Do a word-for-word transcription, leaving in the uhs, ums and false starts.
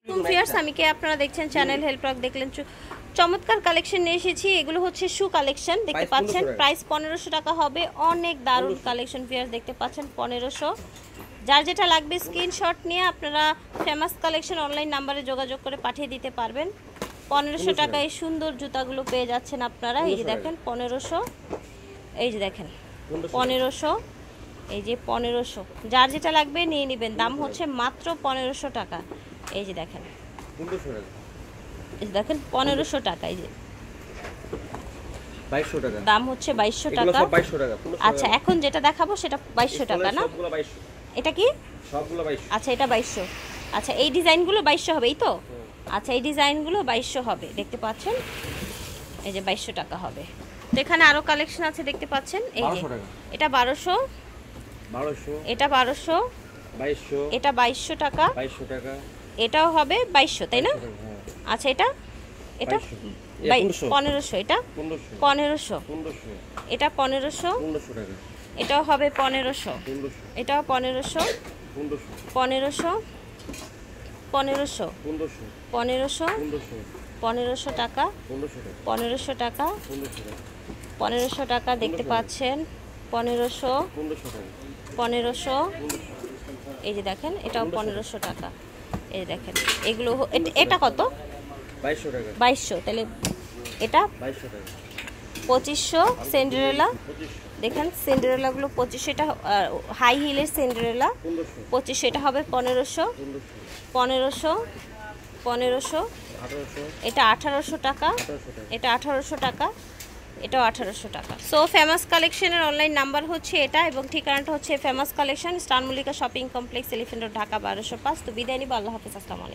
Viewers আমি কে আপনারা দেখছেন চ্যানেল হেল্পরক দেখলেন চমৎকার কালেকশন নিয়ে এসেছি। এগুলো হচ্ছে শু কালেকশন দেখতে পাচ্ছেন, প্রাইস পনেরোশো টাকা হবে। অনেক দারুণ কালেকশন ভিউয়ার্স দেখতে পাচ্ছেন পনেরোশো। যার যেটা লাগবে স্ক্রিনশট নিয়ে আপনারা ফেমাস কালেকশন অনলাইন নাম্বারে যোগাযোগ করে পাঠিয়ে দিতে পারবেন। পনেরোশো টাকায় সুন্দর জুতাগুলো পেয়ে যাচ্ছেন আপনারা। এই যে দেখেন পনেরোশো, এই যে দেখেন পনেরোশো, এই যে পনেরোশো। যার যেটা লাগবে নিয়ে নেবেন, দাম হচ্ছে মাত্র পনেরোশো টাকা। এই যে দেখেন দেখেন পনেরোশো টাকা, এই যে বাইশশো টাকা দাম হচ্ছে বাইশশো টাকা। আচ্ছা এখন যেটা দেখাবো সেটা বাইশশো টাকা না? এটা কি সবগুলো বাইশশো? আচ্ছা এটা বাইশশো। আচ্ছা এই ডিজাইনগুলো বাইশশো হবে, এই তো? আচ্ছা এই ডিজাইনগুলো বাইশশো হবে, দেখতে পাচ্ছেন এই যে বাইশশো টাকা হবে। তো এখানে আরো কালেকশন আছে দেখতে পাচ্ছেন। এই যে এটা বারোশো, এটা বারোশো, এটা বাইশশো টাকা, এটাও হবে বাইশশো তাই না? আচ্ছা এটা এটা পনেরোশো, এটা পনেরোশো, এটা পনেরোশো, এটাও হবে পনেরোশো, এটাও পনেরোশো, পনেরোশো, পনেরোশো, পনেরোশো, পনেরোশো টাকা, পনেরোশো টাকা, পনেরোশো টাকা দেখতে পাচ্ছেন। পনেরোশো, পনেরোশো, এই যে দেখেন এটাও পনেরোশো টাকা। এই যে দেখেন এগুলো এটা কত? বাইশশো টাকা। বাইশশো, তাহলে এটা পঁচিশশো। সিন্ডারেলা দেখেন, সিন্ডারেলাগুলো পঁচিশশো, এটা হাই হিলের সিন্ডারেলা পঁচিশশো, এটা হবে পনেরোশো, পনেরোশো, পনেরোশো, এটা আঠারোশো টাকা, এটা আঠারোশো টাকা, এটাও আঠারোশো টাকা। সো ফেমাস কালেকশনের অনলাইন নাম্বার হচ্ছে এটা এবং ঠিকানাটা হচ্ছে famous collection, star Mallika shopping complex, elephant road, Dhaka বারোশো পাঁচ। তো বিদায় নিব, আল্লাহ হাফেজ, আসসালামু আলাইকুম।